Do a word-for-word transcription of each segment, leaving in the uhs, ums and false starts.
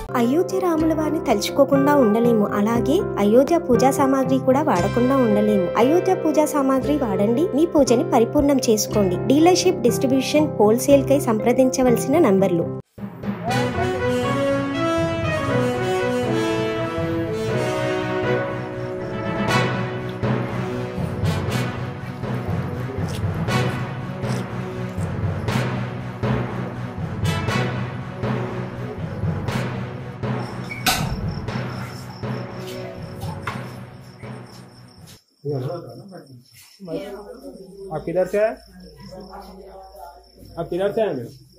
అయోధ్య రాముల వారిని తలుచుకోకుండా ఉండలేము. అలాగే అయోధ్య పూజా సామాగ్రి కూడా వాడకుండా ఉండలేము. అయోధ్య పూజా సామాగ్రి వాడండి, మీ పూజని పరిపూర్ణం చేసుకోండి. డీలర్షిప్, డిస్ట్రిబ్యూషన్, హోల్సేల్ కై సంప్రదించవలసిన నంబర్లు. आप किधर से है? आप किधर से हैं?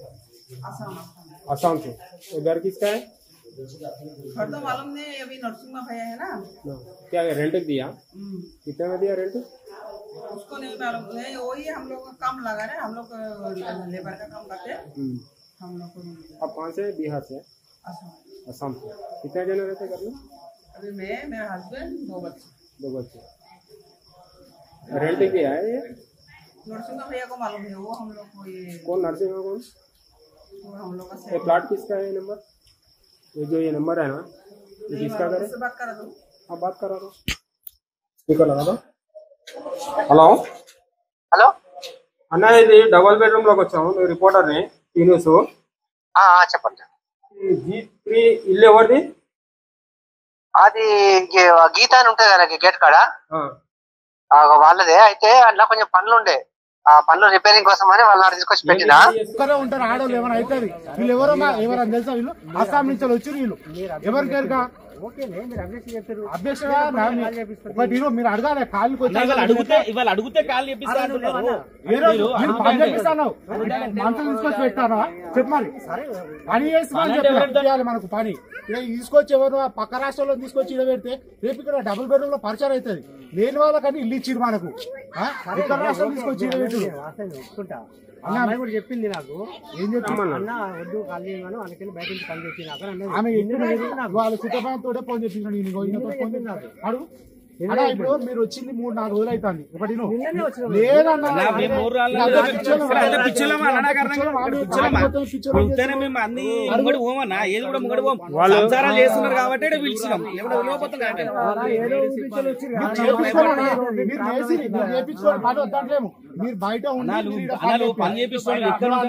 आसाम से। तो घर किसका है? घर तो मालूम नहीं, अभी नरसिंह भैया है ना। क्या रेंट दिया? कितने में दिया रेंट? उसको नहीं मालूम, नहीं वही हम लोग काम लगा रहे, हम लोग लेबर का काम करते हैं हम लोग को। आप कहाँ से? बिहार से। आसाम से। कितने जने रहते घर में? अभी मैं, मेरा हस्बैंड, दो बच्चे। दो बच्चे। रेंट क्या है ये? नरसिंह भैया को मालूम है, वो हम लोग को ये। कौन नरसिंह कौन? वो हम लोग का। ये प्लाट किसका है? ये नंबर, ये जो ये नंबर है ना, ये किसका करे? बात करा दो। आप बात करा दो, स्पीकर लगा दो। హలో హలో అన్న, ఇది డబల్ బెడ్రూమ్ లోకి వచ్చాము. నేను రిపోర్టర్ ని, ఈ న్యూస్. చెప్పండి. జీ త్రీ ఇల్లు ఎవరిది? అది గీత అని ఉంటుంది కదా గేట్ కాడ, వాళ్ళదే. అయితే అట్లా కొంచెం పనులు ఉండే, ఆ పనులు రిపేరింగ్ కోసం అని వాళ్ళని తీసుకొచ్చి పెట్టినా. ఒక్కరే ఉంటారు ఆడవాళ్ళు, ఏమైనా అవుతుంది. వీళ్ళు ఎవరో ఎవరైనా తెలుసా? వీళ్ళు అస్సాం నుంచి వచ్చి వీళ్ళు ఎవరికి ఎరుగా మీరు అడగాలి. కాళ్ళకి అడిగితే ఇవాళ అడిగితే కాళ్ళు పంపిస్తాను, మనసు తీసుకొచ్చి పెట్టాను. చెప్పమని పని చేస్తున్నాను చెప్పాలి. మనకు పని తీసుకొచ్చి ఎవరు పక్క రాష్ట్రంలో తీసుకొచ్చి ఇడ పెడితే రేపు ఇక్కడ డబుల్ బెడ్రూమ్ లో పరిచయం అవుతుంది. లేని వాళ్ళకని ఇల్లు ఇచ్చిరు మనకు. ఇతర రాష్ట్రంలో తీసుకొచ్చి ఇడ పెట్టు కూడా చెప్పింది నాకు. ఏం చెప్తున్నా వద్దు ఖాళీ అందుకని బయట నుంచి పని చేసి ఆమె వాళ్ళ కుటుంబంతో ఫోన్ చేస్తున్నాడు. అడుగు ఇప్పుడు మీరు వచ్చింది మూడు నాలుగు రోజులు అవుతుంది. ఒకటి సంసారాలు చేస్తున్నారు కాబట్టి పిలిచినాం. మీరు బయట పని చేపిస్తాడు.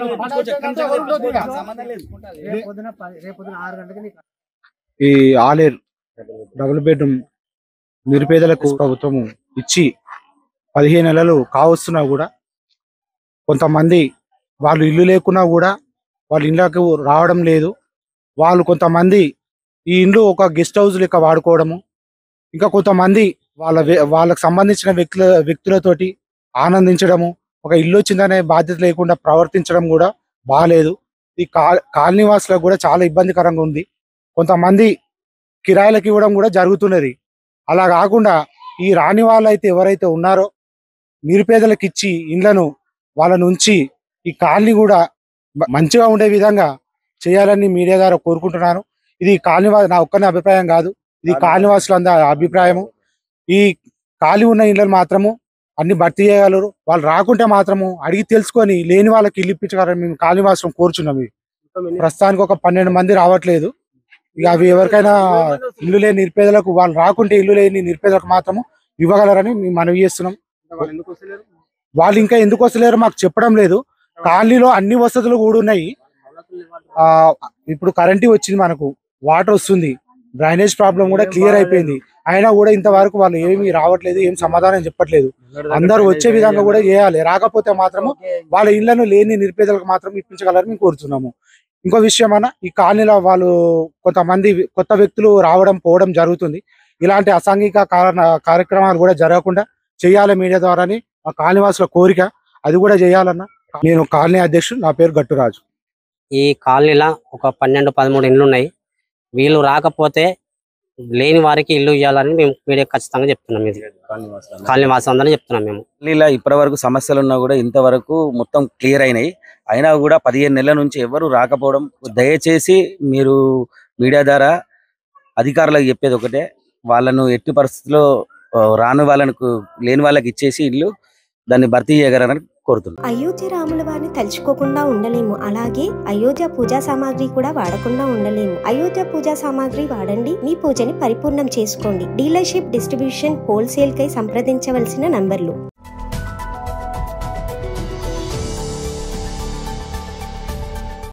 ఈ ఆలేరు డబుల్ బెడ్రూమ్ నిరుపేదలకు ప్రభుత్వము ఇచ్చి పదిహేను నెలలు కావస్తున్నా కూడా కొంతమంది వాళ్ళు ఇల్లు లేకున్నా కూడా వాళ్ళ ఇళ్ళకు రావడం లేదు. వాళ్ళు కొంతమంది ఈ ఇండ్లు ఒక గెస్ట్ హౌస్ లెక్క వాడుకోవడము, ఇంకా కొంతమంది వాళ్ళ వాళ్ళకు సంబంధించిన వ్యక్తుల వ్యక్తులతోటి ఆనందించడము, ఒక ఇల్లు వచ్చిందనే బాధ్యత లేకుండా ప్రవర్తించడం కూడా బాగాలేదు. ఈ కాలనీ వాసులకు కూడా చాలా ఇబ్బందికరంగా ఉంది. కొంతమంది కిరాయిలకు ఇవ్వడం కూడా జరుగుతున్నది. అలా కాకుండా ఈ రాని వాళ్ళైతే ఎవరైతే ఉన్నారో నిరుపేదలకు ఇచ్చి ఇండ్లను వాళ్ళని ఉంచి ఈ కాలనీ కూడా మంచిగా ఉండే విధంగా చేయాలని మీడియా ద్వారా కోరుకుంటున్నాను. ఇది కాలనీ నా ఒక్కరి అభిప్రాయం కాదు, ఇది కాలనీ వాసులందరి అభిప్రాయము. ఈ ఖాళీ ఉన్న ఇళ్ళను మాత్రము అన్ని భర్తీ చేయగలరు. వాళ్ళు రాకుంటే మాత్రము అడిగి తెలుసుకొని లేని వాళ్ళకి ఇల్లు ఇప్పించగలరు మేము కాలనీ వాసులను కోరుచున్నాం. ప్రస్తుతానికి ఒక పన్నెండు మంది రావట్లేదు. ఇక అవి ఎవరికైనా ఇల్లు లేని నిరుపేదలకు, వాళ్ళు రాకుంటే ఇల్లు లేని నిరుపేదలకు మాత్రము ఇవ్వగలరని మేము మనవి చేస్తున్నాం. వాళ్ళు ఇంకా ఎందుకు వస్తలేరు మాకు చెప్పడం లేదు. కాలనీలో అన్ని వసతులు కూడా ఉన్నాయి. ఆ ఇప్పుడు కరెంట్ వచ్చింది, మనకు వాటర్ వస్తుంది, డ్రైనేజ్ ప్రాబ్లం కూడా క్లియర్ అయిపోయింది. అయినా కూడా ఇంతవరకు వాళ్ళు ఏమి రావట్లేదు, ఏం సమాధానం చెప్పట్లేదు. అందరూ వచ్చే విధంగా కూడా చేయాలి. రాకపోతే మాత్రము వాళ్ళ ఇళ్లను లేని నిరుపేదలకు మాత్రం ఇప్పించగలరని మేము కోరుతున్నాము. ఇంకో విషయం అన్న, ఈ కాలనీలో వాళ్ళు కొంతమంది కొత్త వ్యక్తులు రావడం పోవడం జరుగుతుంది. ఇలాంటి అసాంఘిక కార్యక్రమాలు కూడా జరగకుండా చేయాలి మీడియా ద్వారాని ఆ కాలనీవాసుల కోరిక. అది కూడా చేయాలన్న. నేను కాలనీ అధ్యక్షుడు, నా పేరు గట్టురాజు. ఈ కాలనీలో ఒక పన్నెండు పదమూడు ఇండ్లు ఉన్నాయి. వీళ్ళు రాకపోతే లేని వారికి ఇల్లు ఇవ్వాలని మేము మీడియా ఖచ్చితంగా చెప్తున్నాం. ఇది కాలనీ వాసులందరినీ చెప్తున్నాం మేము. ఇలా ఇప్పటి వరకు సమస్యలు ఉన్నా కూడా ఇంతవరకు మొత్తం క్లియర్ అయినాయి. అయినా కూడా పదిహేను నెలల నుంచి ఎవరు రాకపోవడం. దయచేసి మీరు మీడియా ద్వారా అధికారులకు చెప్పేది ఒకటే, వాళ్ళను ఎట్టి పరిస్థితుల్లో రాని వాళ్ళకు లేని వాళ్ళకి ఇచ్చేసి ఇల్లు దాన్ని భర్తీ చేయగలరని కోరుతున్నాను. అయోధ్య రాముల వారిని తలుచుకోకుండా ఉండలేము, అలాగే అయోధ్య పూజా సామాగ్రి కూడా వాడకుండా ఉండలేము. అయోధ్య పూజా సామాగ్రి వాడండి, మీ పూజని పరిపూర్ణం చేసుకోండి. డీలర్షిప్, డిస్ట్రిబ్యూషన్, హోల్సేల్ కై సంప్రదించవలసిన నంబర్లు